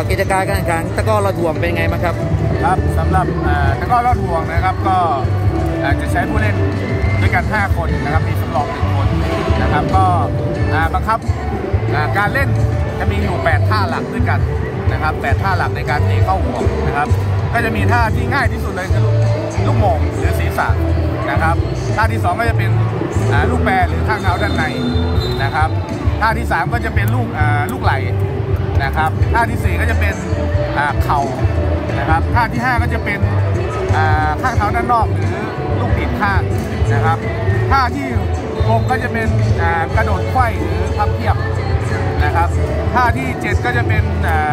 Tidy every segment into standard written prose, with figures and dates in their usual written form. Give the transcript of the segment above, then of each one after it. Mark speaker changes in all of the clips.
Speaker 1: กิจการการแข่งขันตะกร้อลอดห่วงเป็นไงบ้างครับ
Speaker 2: ครับสำหรับตะกร้อลอดห่วงนะครับก็จะใช้ผู้เล่นด้วยกัน5คนนะครับมีสำรอง1คนนะครับก็บังคับการเล่นจะมีอยู่8ท่าหลักด้วยกันนะครับ8ท่าหลักในการตีเข้าห่วงนะครับก็จะมีท่าที่ง่ายที่สุดเลยคือลูกโป่งหรือศีรษะนะครับท่าที่2ก็จะเป็นลูกแปรหรือข้างเท้าด้านในนะครับท่าที่3ก็จะเป็นลูกไหล่นะครับท่าที่4ก็จะเป็นเข่านะครับท่าที่5ก็จะเป็นข้างเท้าด้านนอกหรือลูกบิดข้างนะครับท่าที่6ก็จะเป็นกระโดดไขว้หรือพับเพียบนะครับท่าที่7ก็จะเป็น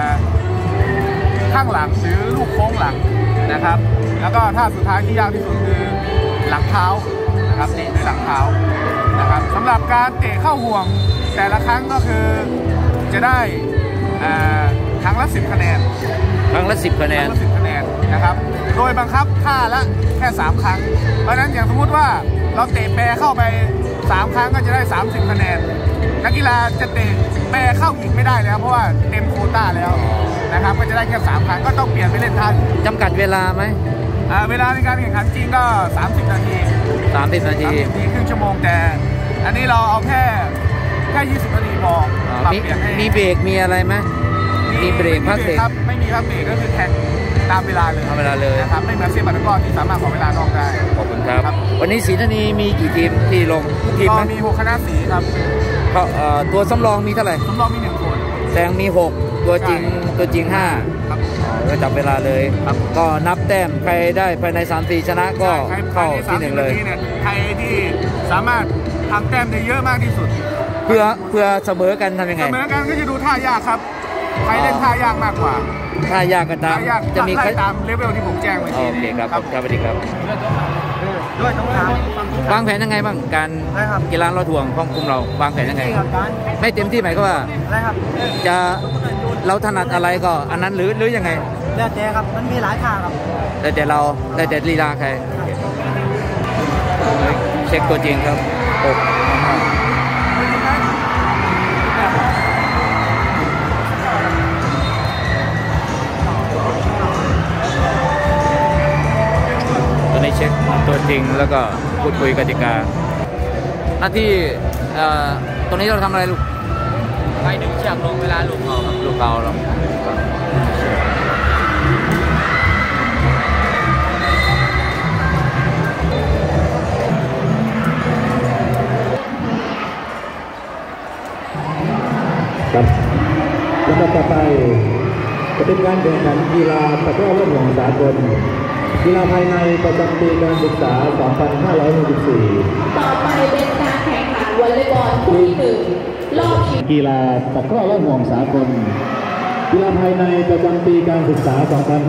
Speaker 2: ข้างหลังหรือลูกโค้งหลังนะครับแล้วก็ท่าสุดท้ายที่ยากที่สุดคือหลังเท้านะครับเตะด้วยหลังเท้านะครับสำหรับการเตะเข้าห่วงแต่ละครั้งก็คือจะได้ครั้งละ10 คะแนน
Speaker 1: ครั้งละ10 คะแนน
Speaker 2: นะครับโดยบังคับท่าละแค่3 ครั้งเพราะฉะนั้นอย่างสมมติว่าเราเตะแปรเข้าไป3 ครั้งก็จะได้30 คะแนนนักกีฬาจะเตะแปรเข้าอีกไม่ได้แล้วเพราะว่าเต็มโควต้าแล้วนะครับก็จะได้แค่3 ครั้งก็ต้องเปลี่ยนไปเล่นท่า
Speaker 1: จำกัดเวลาไหม
Speaker 2: เวลาในการแข่งขันจริงก็30 นาทีครึ่งชั่วโมงแต่อันนี้เราเอาแค่20 นาทีพอ
Speaker 1: มีเบรกมีอะไรไหมมีเบรกพักเบรก
Speaker 2: ครับไม่มีพักเบรกก็คือแข่งตามเวลาเลยนะครับไม่เหมือนเซปัตตะกร้อที่สามารถขอเวลานอกได้
Speaker 1: ขอบคุณครับวันนี้ศรีธานีมีกี่ทีมที่ลง
Speaker 2: ทีมมี6 คณะสีครับ
Speaker 1: ตัวสำรองมีเท่าไหร่
Speaker 2: สำรองมี1 คน
Speaker 1: แสดงมี6ตัวจริง5ก็จับเวลาเลยก็นับแต้มใครได้ภายใน3-4ชนะก็เข้าที่1เลย
Speaker 2: ใครที่สามารถทำแต้มได้เยอะมากที่สุด
Speaker 1: เพื่อเสมอกันทำยังไง
Speaker 2: เสมอกันก็จะดูท่ายากครับใครเล่นท่ายากมากกว่า
Speaker 1: ท่ายากกันตาม
Speaker 2: จะมีตามเลเวลที่ผมแจ้งไว้
Speaker 1: โอเคครับสวัสดีครับ
Speaker 2: ด้วยต้องถาม
Speaker 1: วางแผนยังไงบ้างการกีฬาลอดห่วงของกลุ่มเราวางแผนยังไงไม่เต็มที่หมายก็ว่าจะเราถนัดอะไรก็อันนั้นหรือยังไง
Speaker 2: แล้วแต่ครับมันมีหลายทางครับ
Speaker 1: แต่เราแต่ลีลาใครเช็คตัวจริงครับตัวนี้เช็คตัวจริงแล้วก็พูดคุยกติกาหน้าที่ตรงนี้เราทำอะไรลูก
Speaker 2: ไปดึงเชือกลงเวลาลูกเขาครับ
Speaker 1: ลูกเขาเรา
Speaker 3: ครับลำดับต่อไปจะเป็นการแข่งขันกีฬาตะกร้อลอดห่วงสากลกีฬาภายในประจำปีการศึกษา 2564
Speaker 4: ต่อไปเป็นการแข่งขันวอลเลย์บอลคู่ที่1รอบชิง
Speaker 3: กีฬาตะกร้อลอดห่วงสากลกีฬาภายในประจำปีการศึกษา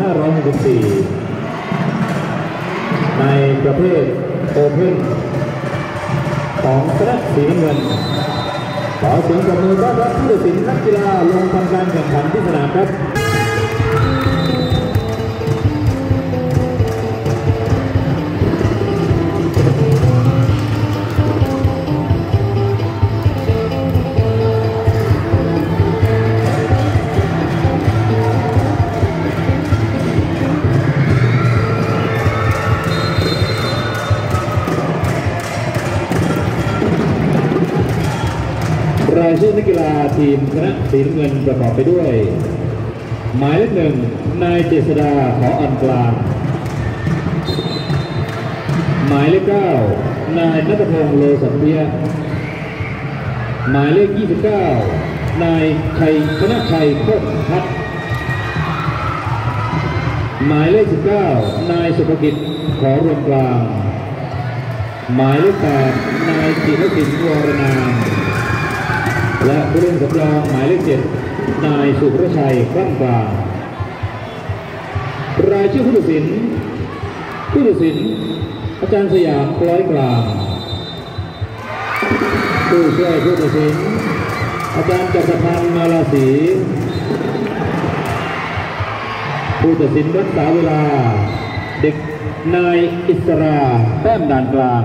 Speaker 3: 2564 ในประเภทโอเพ่นของคณะสีน้ำเงินขอเสียงปรบมือต้อนรับผู้ตัดสินนักกีฬาลงทำการแข่งขันที่สนามครับรายชื่อนักกีฬาทีมคณะสีน้ำเงินประกอบไปด้วยหมายเลข 1นายเจษดาขออันกลางหมายเลข 9นายณัฐพงษ์โลสันเทียหมายเลข 29นายธนชัยโคตรพัฒน์หมายเลข 19นายสุภกิจขอรวมกลางหมายเลข 8นายจิรศิลป์วรนามและผู้เล่นสำรองหมายเลข 7นายสุรชัยคลั่งกลางรายชื่อผู้ตัดสินอาจารย์สยามคล้อยกลางผู้ช่วยผู้ตัดสินอาจารย์จักรพันธ์มาลาศรีผู้ตัดสินรักษาเวลาเด็กนายอิสราแต้มด่านกลาง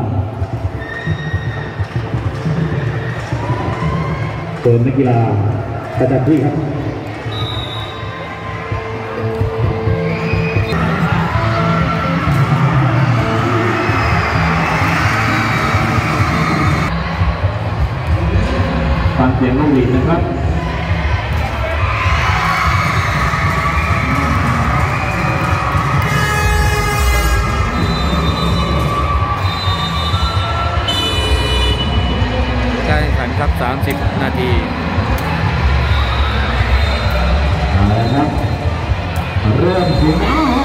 Speaker 3: เชิญนักกีฬาประจำที่ครับฟังเสียงนกหวีดนะครับ
Speaker 1: การแข่งขันครับ30 นาที
Speaker 3: ครับเริ่มถึง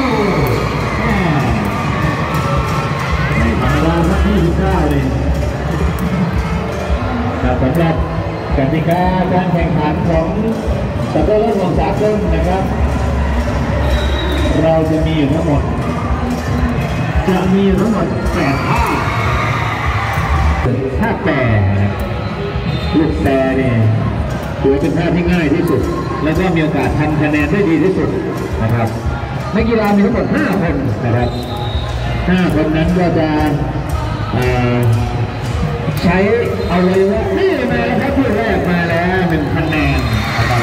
Speaker 3: ในธรรมดาครับ29เลยครับสำหรับกติกาการแข่งขันของสเตอร์ลงสากลนะครับเราจะมีอยู่ทั้งหมด8ท่าแปรลูกแปรเนี่ยถือเป็นท่าที่ง่ายที่สุดและก็มีโอกาสทำคะแนนได้ดีที่สุดนะครับนักกีฬามีทั้งหมด5 คนนะครับ5 คนนั้นก็จะใช้เอาเลยว่านี่มาแล้วครับผู้แรกมาแล้ว1 คะแนนนะครับ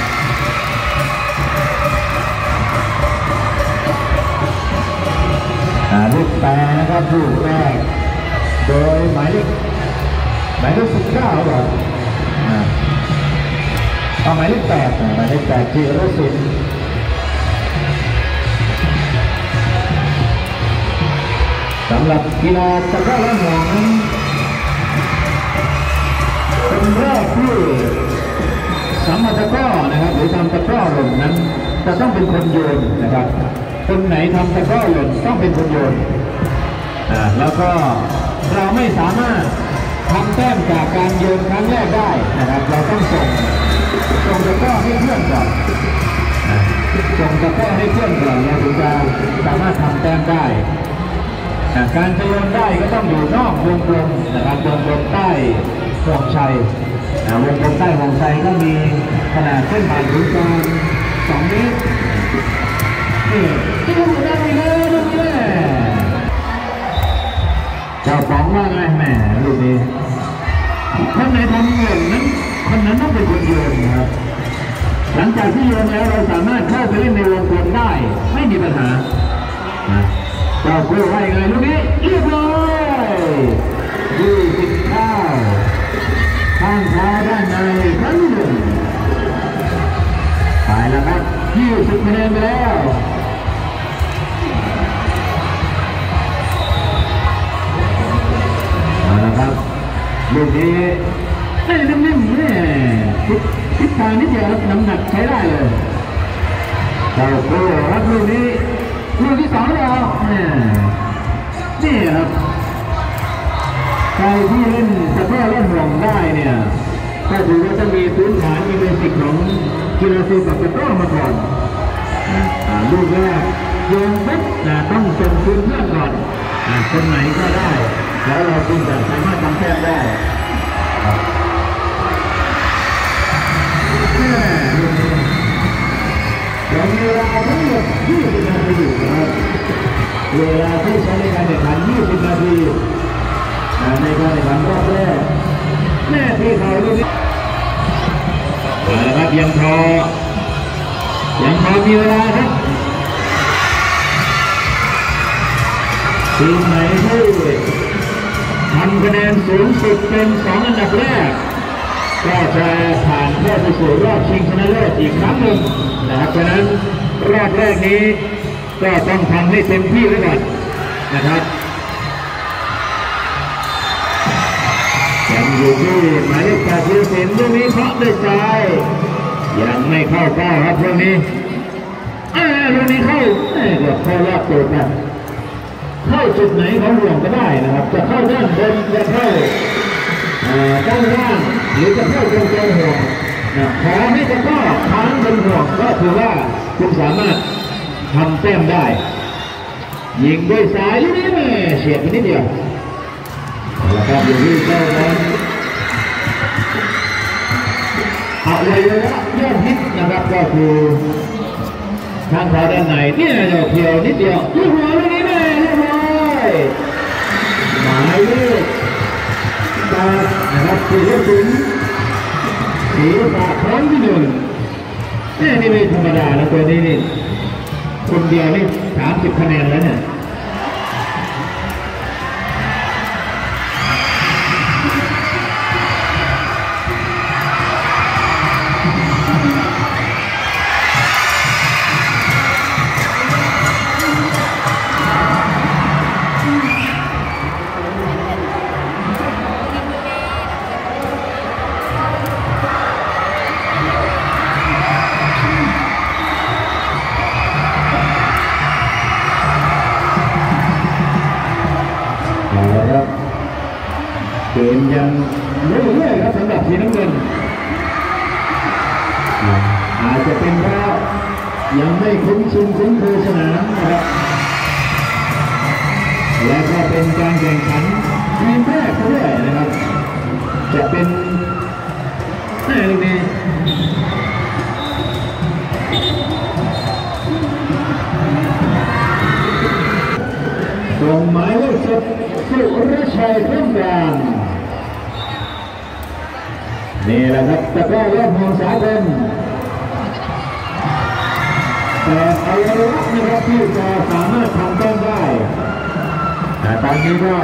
Speaker 3: ลูกแปรนะครับลูกแรกโดยหมายเลข19ครับหมายเลข8จิรศิลป์สำหรับกีฬาตะกร้อและหวงเป็นแรกที่สำหรับตะกร้อนะครับหรือทำตะกร้อหล่นนั้นจะต้องเป็นคนโยนนะครับคนไหนทำตะกร้อหล่นต้องเป็นคนโยนแล้วก็เราไม่สามารถทำแต้มจากการโยนครั้งแรกได้นะครับเราต้องส่งตะกร้อให้เพื่อนก่อนส่งตะกร้อให้เพื่อนก่อนเราถึงจะสามารถทำแต้มได้การจะโยนได้ก็ต้องอยู่นอกวงกลมนะครับวงกลมใต้ห่วงชัยวงกลมใต้ห่วงชัยก็มีขนาดเส้นผ่านศูนย์กลาง2 เมตรที่ลูกได้เลยลูกนี้เจ้าป๋องว่าไงแม่ลูกนี้คนไหนทำเงินนั้นคนนั้นต้องเป็นคนโยนนะครับหลังจากที่โยนแล้วเราสามารถเข้าไปเล่นในวงกลมได้ไม่มีปัญหาเจ้าโก้ว่าไงลูกนี้เรียบร้อย29ข้างซ้ายด้านในครั้งหนึ่งไปแล้วครับ20 คะแนนไปแล้วนะครับลูกนี้นิ่มๆเนี่ยทิศทางนิดเดียวน้ำหนักใช้ได้เลยเจ้าโก้รับลูกนี้ลูกที่2แล้วนี่ครับใครที่เล่นตะกร้อเล่นห่วงได้เนี่ยก็ถือว่าจะมีพื้นฐานมีเบสิกของกีฬาซีกับตะกร้อมาก่อนลูกแรกโยนปุ๊บต้องส่งคืนเพื่อนก่อนคนไหนก็ได้แล้วเราจึงจะสามารถทำแต้มได้ยังมีเวลาทั้งหมด20 นาทีอยู่นะครับเวลาที่ใช้ในการแข่งขัน20 นาทีในการแข่งขันรอบแรกแม่ที่เขาลูกนี้นะครับยังพอมีเวลาครับทีมไหนที่ทำคะแนนสูงสุดเป็น2 อันดับแรกก็จะผ่านเข้าไปสู่รอบชิงชนะเลิศอีกครั้งหนึ่งนะครับฉะนั้นรอบแรกนี้ก็ต้องทำให้เต็มที่ไว้ก่อนนะครับยังอยู่ที่หมายเลข8จิรศิลป์ลูกนี้เคาะด้วยซ้ายยังไม่เข้าเป้าครับลูกนี้ลูกนี้เข้ารอบตัวนะเข้าจุดไหนของห่วงก็ได้นะครับจะเข้าด้านบนจะเข้าด้านล่างหรือจะเข้าตรงห่วงขอให้ตะกร้อค้างบนห่วงก็ถือว่าคุณสามารถทำแต้มได้ยิงด้วยซ้ายลูกนี้แม่เฉียดไปนิดเดียวแล้วก็อยู่ที่เจ้านั้นเอาเลยนะยอดฮิตนะครับก็คือทางขวาด้านในเนี่ยจะเพียวนิดเดียวลูกหัวลูกนี้แม่เรียบร้อยหมายเลข8นะครับจิรศิลป์ศีรษะครั้งที่1นี่ไม่ธรรมดานะตัวนี้นี่คนเดียวนี่30 คะแนนแล้วเนี่ยสีน้ำเงินอาจจะเป็นเพราะยังไม่คุ้นชินคุ้นเคยสนามนะครับและก็เป็นการแข่งขันทีมแรกด้วยนะครับจะเป็นหน้าลูกนี้ส่งหมายเลข10สุรชัยเพิ่มกลางนี่แหละครับตะกร้อรอบห่วงสากลแต่อวัยวะนะครับที่จะสามารถทำแต้มได้แต่ตอนนี้ก็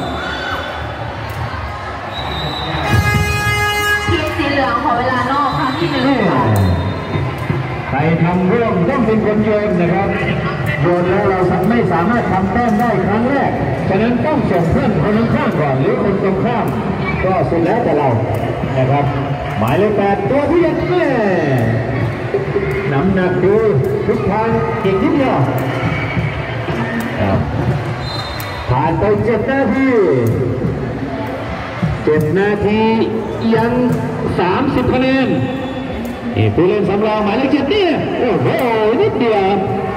Speaker 4: ทีมสีเหลืองขอเวลานอกครั้งที่1ค่ะ
Speaker 3: ใครทำร่วมต้องเป็นคนโยนนะครับโยนแล้วเราไม่สามารถทำแต้มได้ครั้งแรกฉะนั้นต้องส่งเพื่อนคนข้างก่อนหรือคนตรงข้ามก็สุดแล้วแต่เรานะครับหมายเลข8ตัวที่ยังแม่น้ำหนักดูทุกทางอีกนิดเดียวผ่านไป7 นาทียัง30 คะแนนผู้เล่นสำรองหมายเลข7เนี่ยโอ้โหนิดเดียว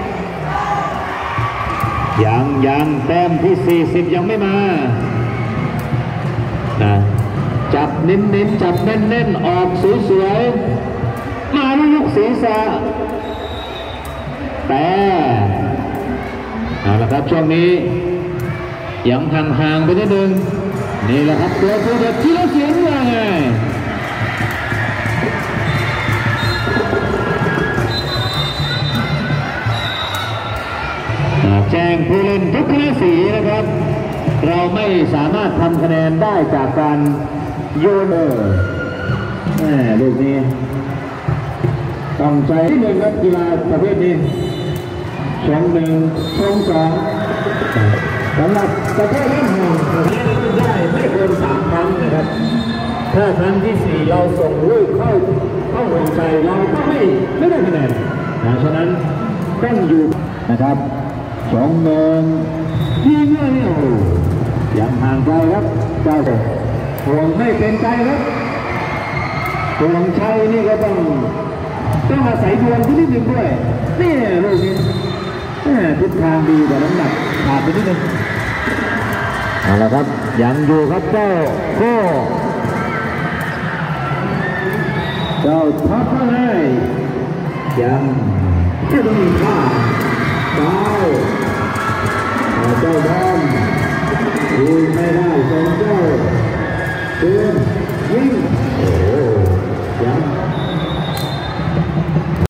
Speaker 3: ยังแต้มที่40ยังไม่มานะจับเน้นจับแน่นออกสวยๆมาลูกศีรษะแต่เอาละครับช่วงนี้ยังห่างไปนิดนึงนี่แหละครับตัวผู้เด็ดที่เราเสียงว่าไงแจ้งผู้เล่นทุกคณะสีนะครับเราไม่สามารถทำคะแนนได้จากการโยนลูกนี้ต้องใจที่1ครับกีฬาประเภทนี้ช่อง1ช่อง2สำหรับประเภทเล่นห่วงได้ไม่เกิน3 ครั้งนะครับถ้าครั้งที่4เราส่งลูกเข้าห่วงใจเราก็ไม่ได้คะแนนฉะนั้นต้องอยู่นะครับ2 1ยิงเลยยังห่างไกลครับเจ้าห่วงไม่เป็นใจครับห่วงชัยนี่ก็ต้องอาศัยดวงที่นิดนึงด้วยนี่ลูกนี้ทิศทางดีแต่น้ำหนักขาดไปนิดนึงเอาละครับยังอยู่ครับเจ้าทับให้ยังไม่ต้องมีค่า